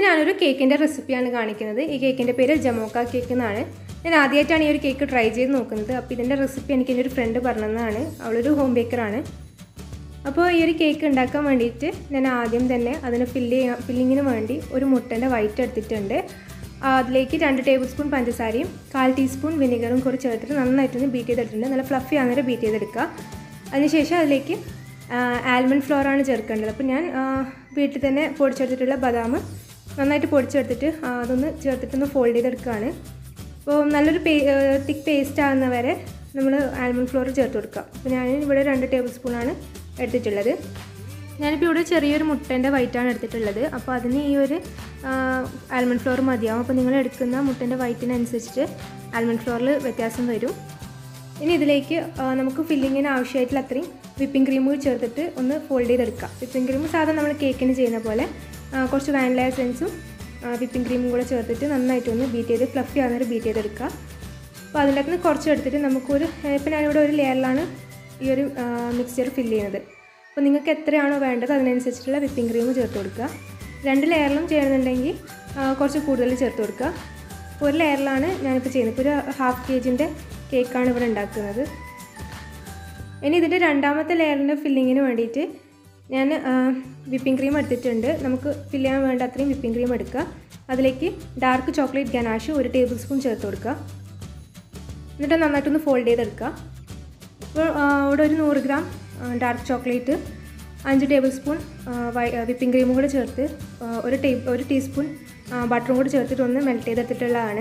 ഞാനൊരു കേക്കിൻ്റെ റെസിപ്പിയാണ് കാണിക്കുന്നത്. ഈ കേക്കിൻ്റെ പേര് ജമോക്ക കേക്ക് എന്നാണ്. ഞാൻ ആദ്യമായിട്ടാണ് ഈ ഒരു കേക്ക് ട്രൈ ചെയ്ത് നോക്കുന്നത്. അപ്പോൾ ഇതിൻ്റെ റെസിപ്പി എനിക്ക് എൻ്റെ ഒരു ഫ്രണ്ട് പറഞ്ഞതാണ്. അവളൊരു ഹോം ബേക്കറാണ്. അപ്പോൾ ഈ ഒരു കേക്ക് ഉണ്ടാക്കാൻ വേണ്ടിയിട്ട് ഞാൻ ആദ്യം തന്നെ അതിന് ഫില്ലിങ്ങിന് വേണ്ടി ഒരു മുട്ടൻ്റെ വൈറ്റ് എടുത്തിട്ടുണ്ട്. അതിലേക്ക് 2 ടേബിൾ സ്പൂൺ പഞ്ചസാരയും 1/4 ടീസ്പൂൺ വിനെഗറും കൂടി ചേർത്തിട്ട് നന്നായിട്ടൊന്ന് ബീറ്റ് ചെയ്തെടുത്തിട്ടുണ്ട്. നല്ല ഫ്ലഫി ആകുന്നവരെ ബീറ്റ് ചെയ്തെടുക്കുക. അതിനുശേഷം അതിലേക്ക് ആൽമണ്ട് ഫ്ലോറാണ് ചേർക്കേണ്ടത്. അപ്പോൾ ഞാൻ വീട്ടിൽ തന്നെ പൊടിച്ചെടുത്തിട്ടുള്ള ബദാം നന്നായിട്ട് പൊടിച്ചെടുത്തിട്ട് അതൊന്ന് ചേർത്തിട്ടൊന്ന് ഫോൾഡ് ചെയ്തെടുക്കുകയാണ്. അപ്പോൾ നല്ലൊരു തിക്ക് പേസ്റ്റ് ആകുന്നവരെ നമ്മൾ ആൽമണ്ട് ഫ്ലോർ ചേർത്ത് കൊടുക്കുക. അപ്പോൾ ഞാൻ ഇവിടെ 2 ടേബിൾ സ്പൂണാണ് എടുത്തിട്ടുള്ളത്. ഞാനിപ്പോൾ ഇവിടെ ചെറിയൊരു മുട്ടേൻ്റെ വൈറ്റാണ് എടുത്തിട്ടുള്ളത്. അപ്പോൾ അതിന് ഈ ഒരു ആൽമണ്ട് ഫ്ലോർ മതിയാവും. അപ്പോൾ നിങ്ങൾ എടുക്കുന്ന മുട്ടേൻ്റെ വൈറ്റിനനുസരിച്ചിട്ട് ആൽമണ്ട് ഫ്ലോറിൽ വ്യത്യാസം വരും. ഇനി ഇതിലേക്ക് നമുക്ക് ഫില്ലിങ്ങിന് ആവശ്യമായിട്ടുള്ള അത്രയും വിപ്പിംഗ് ക്രീം ചേർത്തിട്ട് ഒന്ന് ഫോൾഡ് ചെയ്തെടുക്കാം. വിപ്പിംഗ് ക്രീം സാധാരണ നമ്മൾ കേക്കിന് ചെയ്യുന്ന പോലെ കുറച്ച് വാനില എസൻസും വിപ്പിംഗ് ക്രീമും കൂടെ ചേർത്തിട്ട് നന്നായിട്ടൊന്ന് ബീറ്റ് ചെയ്ത് ഫ്ലഫി ആകുന്നവരെ ബീറ്റ് ചെയ്തെടുക്കുക. അപ്പോൾ അതിൻ്റെ അകത്ത് നിന്ന് കുറച്ച് എടുത്തിട്ട് നമുക്കൊരു ഇപ്പോൾ ഞാനിവിടെ ഒരു ലെയറിലാണ് ഈ ഒരു മിക്സ്ചർ ഫില്ല് ചെയ്യുന്നത്. അപ്പോൾ നിങ്ങൾക്ക് എത്രയാണോ വേണ്ടത് അതിനനുസരിച്ചിട്ടുള്ള വിപ്പിംഗ് ക്രീം ചേർത്ത് കൊടുക്കുക. 2 ലെയറിലും ചെയ്യണമെന്നുണ്ടെങ്കിൽ കുറച്ച് കൂടുതൽ ചേർത്ത് കൊടുക്കുക. ഒരു ലെയറിലാണ് ഞാനിപ്പോൾ ചെയ്യുന്നത്. ഇപ്പോൾ ഒരു 1/2 kgൻ്റെ കേക്കാണ് ഇവിടെ ഉണ്ടാക്കുന്നത്. ഇനി ഇതിൻ്റെ രണ്ടാമത്തെ ലെയറിൻ്റെ ഫില്ലിങ്ങിന് വേണ്ടിയിട്ട് ഞാൻ വിപ്പിംഗ് ക്രീം എടുത്തിട്ടുണ്ട്. നമുക്ക് ഫില്ല് ചെയ്യാൻ വേണ്ട അത്രയും വിപ്പിംഗ് ക്രീം എടുക്കുക. അതിലേക്ക് dark chocolate ganache 1 tablespoon ചേർത്ത് കൊടുക്കുക. എന്നിട്ട് നന്നായിട്ടൊന്ന് ഫോൾഡ് ചെയ്തെടുക്കുക. ഇപ്പോൾ ഇവിടെ ഒരു 100 gram dark chocolate 5 tablespoon whipping ക്രീമും കൂടെ ചേർത്ത് 1 ടീസ്പൂൺ ബട്ടറും കൂടി ചേർത്തിട്ട് ഒന്ന് മെൽറ്റ് ചെയ്തെടുത്തിട്ടുള്ളതാണ്.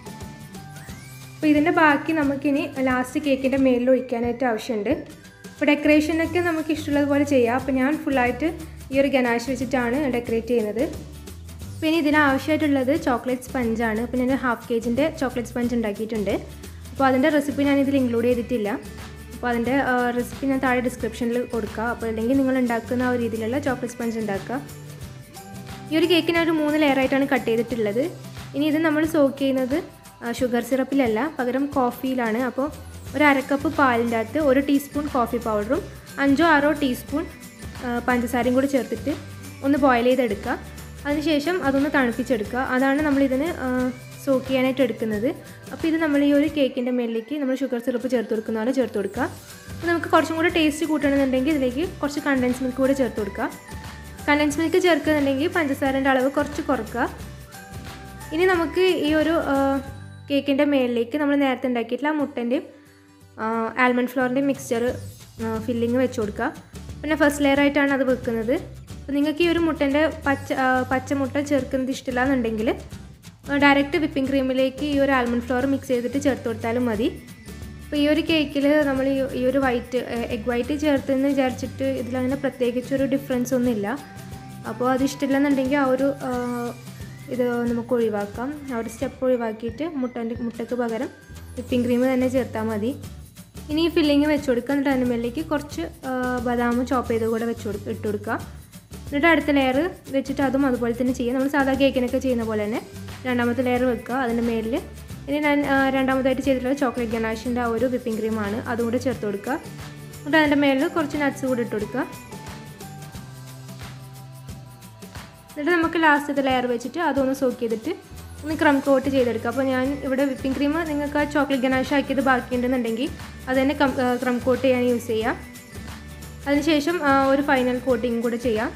അപ്പോൾ ഇതിൻ്റെ ബാക്കി നമുക്കിനി ലാസ്റ്റ് കേക്കിൻ്റെ മേലിൽ ഒഴിക്കാനായിട്ട് ആവശ്യമുണ്ട്. അപ്പോൾ ഡെക്കറേഷനൊക്കെ നമുക്ക് ഇഷ്ടമുള്ളതുപോലെ ചെയ്യാം. അപ്പോൾ ഞാൻ ഫുള്ളായിട്ട് ഈ ഒരു ഗനാഷ് വെച്ചിട്ടാണ് ഡെക്കറേറ്റ് ചെയ്യുന്നത്. പിന്നെ ഇതിന് ആവശ്യമായിട്ടുള്ളത് ചോക്ലേറ്റ് സ്പഞ്ചാണ്. അപ്പോൾ ഞാൻ 1/2 kgൻ്റെ ചോക്ലേറ്റ് സ്പഞ്ച് ഉണ്ടാക്കിയിട്ടുണ്ട്. അപ്പോൾ അതിൻ്റെ റെസിപ്പി ഞാനിതിൽ ഇൻക്ലൂഡ് ചെയ്തിട്ടില്ല. അപ്പോൾ അതിൻ്റെ റെസിപ്പി ഞാൻ താഴെ ഡിസ്ക്രിപ്ഷനിൽ കൊടുക്കുക. അപ്പോൾ അല്ലെങ്കിൽ നിങ്ങൾ ഉണ്ടാക്കുന്ന ആ ഒരു രീതിയിലുള്ള ചോക്ലേറ്റ് സ്പഞ്ച് ഉണ്ടാക്കുക. ഈ ഒരു കേക്കിന് ഒരു 3 ലെയറായിട്ടാണ് കട്ട് ചെയ്തിട്ടുള്ളത്. ഇനി ഇത് നമ്മൾ സോക്ക് ചെയ്യുന്നത് ഷുഗർ സിറപ്പിലല്ല, പകരം കോഫിയിലാണ്. അപ്പോൾ ഒരു 1/2 കപ്പ് പാലിൻ്റെ അകത്ത് 1 ടീസ്പൂൺ കോഫി പൗഡറും 5-6 ടീസ്പൂൺ പഞ്ചസാരയും കൂടി ചേർത്തിട്ട് ഒന്ന് ബോയിൽ ചെയ്തെടുക്കുക. അതിനുശേഷം അതൊന്ന് തണുപ്പിച്ചെടുക്കുക. അതാണ് നമ്മളിതിന് സോക്ക് ചെയ്യാനായിട്ട് എടുക്കുന്നത്. അപ്പോൾ ഇത് നമ്മൾ ഈ ഒരു കേക്കിൻ്റെ മേലിലേക്ക് നമ്മൾ ഷുഗർ സിറപ്പ് ചേർത്ത് കൊടുക്കുന്ന പോലെ ചേർത്ത് കൊടുക്കുക. അപ്പോൾ നമുക്ക് കുറച്ചും കൂടെ ടേസ്റ്റ് കൂട്ടണമെന്നുണ്ടെങ്കിൽ ഇതിലേക്ക് കുറച്ച് കണ്ടൻസ് മിൽക്ക് കൂടെ ചേർത്ത് കൊടുക്കുക. കണ്ടൻസ് മിൽക്ക് ചേർക്കുന്നുണ്ടെങ്കിൽ പഞ്ചസാരൻ്റെ അളവ് കുറച്ച് കുറക്കുക. ഇനി നമുക്ക് ഈ ഒരു കേക്കിൻ്റെ മേലിലേക്ക് നമ്മൾ നേരത്തെ ഉണ്ടാക്കിയിട്ടുള്ള മുട്ടൻ്റെയും ആൽമണ്ട് ഫ്ലോറിൻ്റെയും മിക്സ്ചർ ഫില്ലിങ് വെച്ച് കൊടുക്കുക. പിന്നെ ഫസ്റ്റ് ലെയറായിട്ടാണ് അത് വെക്കുന്നത്. അപ്പോൾ നിങ്ങൾക്ക് ഈ ഒരു മുട്ടൻ്റെ പച്ചമുട്ട ചേർക്കുന്നത് ഇഷ്ടമില്ല എന്നുണ്ടെങ്കിൽ ഡയറക്റ്റ് വിപ്പിംഗ് ക്രീമിലേക്ക് ഈ ഒരു ആൽമണ്ട് ഫ്ലോർ മിക്സ് ചെയ്തിട്ട് ചേർത്ത് കൊടുത്താലും മതി. അപ്പോൾ ഈ ഒരു കേക്കിൽ നമ്മൾ ഈ ഒരു എഗ് വൈറ്റ് ചേർത്തെന്ന് വിചാരിച്ചിട്ട് ഇതിലങ്ങനെ പ്രത്യേകിച്ചൊരു ഡിഫറൻസ് ഒന്നുമില്ല. അപ്പോൾ അത് ഇഷ്ടമില്ലെന്നുണ്ടെങ്കിൽ ആ ഒരു ഇത് നമുക്ക് ഒഴിവാക്കാം. ആ ഒരു സ്റ്റെപ്പ് ഒഴിവാക്കിയിട്ട് മുട്ടയ്ക്ക് പകരം വിപ്പിംഗ് ക്രീം തന്നെ ചേർത്താൽ മതി. ഇനി ഈ ഫില്ലിങ് വെച്ച് കൊടുക്കുക. എന്നിട്ട് അതിന് മേലേക്ക് കുറച്ച് ബദാം ചോപ്പ് ചെയ്ത് കൂടെ ഇട്ട് കൊടുക്കുക. എന്നിട്ട് അടുത്ത ലെയർ വെച്ചിട്ട് അതും അതുപോലെ തന്നെ ചെയ്യുക. നമ്മൾ സാധാ കേക്കിനൊക്കെ ചെയ്യുന്ന പോലെ തന്നെ രണ്ടാമത്തെ ലെയർ വെക്കുക അതിൻ്റെ മേലിൽ. ഇനി ഞാൻ രണ്ടാമതായിട്ട് ചെയ്തിട്ടുള്ളത് ചോക്ലേറ്റ് ഗനാഷിൻ്റെ ആ ഒരു വിപ്പിംഗ് ക്രീമാണ്. അതും കൂടെ ചേർത്ത് കൊടുക്കുക. എന്നിട്ട് അതിൻ്റെ മേലിൽ കുറച്ച് നട്ട്സ് കൂടി ഇട്ട് കൊടുക്കുക. എന്നിട്ട് നമുക്ക് ലാസ്റ്റത്തെ ലെയർ വെച്ചിട്ട് അതൊന്ന് സോക്ക് ചെയ്തിട്ട് ഒന്ന് ക്രം കോട്ട് ചെയ്തെടുക്കുക. അപ്പോൾ ഞാൻ ഇവിടെ വിപ്പിംഗ് ക്രീം നിങ്ങൾക്ക് ചോക്ലേറ്റ് ഗനാഷ് ആക്കിയത് ബാക്കിയുണ്ടെന്നുണ്ടെങ്കിൽ അത് തന്നെ ക്രം കോട്ട് ചെയ്യാൻ യൂസ് ചെയ്യാം. അതിനുശേഷം ഒരു ഫൈനൽ കോട്ടിങ് കൂടെ ചെയ്യാം.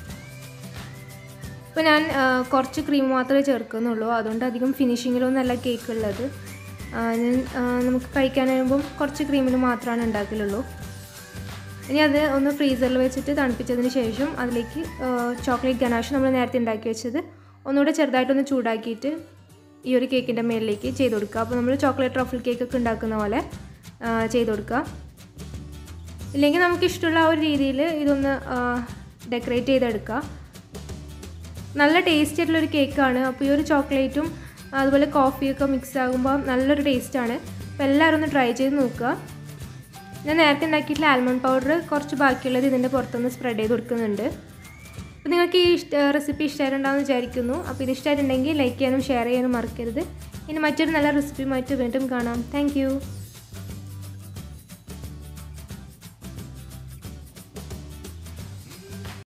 ഇപ്പോൾ ഞാൻ കുറച്ച് ക്രീം മാത്രമേ ചേർക്കുന്നുള്ളൂ. അതുകൊണ്ട് അധികം ഫിനിഷിങ്ങിലൊന്നല്ല കേക്ക് ഉള്ളത്. നമുക്ക് കഴിക്കാനാകുമ്പം കുറച്ച് ക്രീമിൽ മാത്രമാണ് ഉണ്ടാക്കലുള്ളൂ. ഇനി അത് ഒന്ന് ഫ്രീസറിൽ വെച്ചിട്ട് തണുപ്പിച്ചതിന് ശേഷം അതിലേക്ക് ചോക്ലേറ്റ് ഗനാഷ് നമ്മൾ നേരത്തെ ഉണ്ടാക്കി വെച്ചത് ഒന്നുകൂടെ ചെറുതായിട്ടൊന്ന് ചൂടാക്കിയിട്ട് ഈ ഒരു കേക്കിൻ്റെ മേലിലേക്ക് ചെയ്ത് കൊടുക്കുക. അപ്പോൾ നമ്മൾ ചോക്ലേറ്റ് ട്രഫിൾ കേക്കൊക്കെ ഉണ്ടാക്കുന്ന പോലെ ചെയ്ത് കൊടുക്കുക. ഇല്ലെങ്കിൽ നമുക്ക് ഇഷ്ടമുള്ള ആ ഒരു രീതിയിൽ ഇതൊന്ന് ഡെക്കറേറ്റ് ചെയ്തെടുക്കുക. നല്ല ടേസ്റ്റ് ആയിട്ടുള്ളൊരു കേക്കാണ്. അപ്പോൾ ഈ ഒരു ചോക്ലേറ്റും അതുപോലെ കോഫിയൊക്കെ മിക്സ് ആകുമ്പോൾ നല്ലൊരു ടേസ്റ്റാണ്. അപ്പോൾ എല്ലാവരും ഒന്ന് ട്രൈ ചെയ്ത് നോക്കുക. ഞാൻ നേരത്തെ ഉണ്ടാക്കിയിട്ടുള്ള ആൽമണ്ട് പൗഡർ കുറച്ച് ബാക്കിയുള്ളത് ഇതിൻ്റെ പുറത്തൊന്ന് സ്പ്രെഡ് ചെയ്ത് കൊടുക്കുന്നുണ്ട്. അപ്പോൾ നിങ്ങൾക്ക് ഈ റെസിപ്പി ഇഷ്ടമായിട്ടുണ്ടാകുമെന്ന് വിചാരിക്കുന്നു. അപ്പോൾ ഇത് ഇഷ്ടമായിട്ടുണ്ടെങ്കിൽ ലൈക്ക് ചെയ്യാനും ഷെയർ ചെയ്യാനും മറക്കരുത്. ഇനി മറ്റൊരു നല്ല റെസിപ്പിയുമായിട്ട് വീണ്ടും കാണാം. താങ്ക്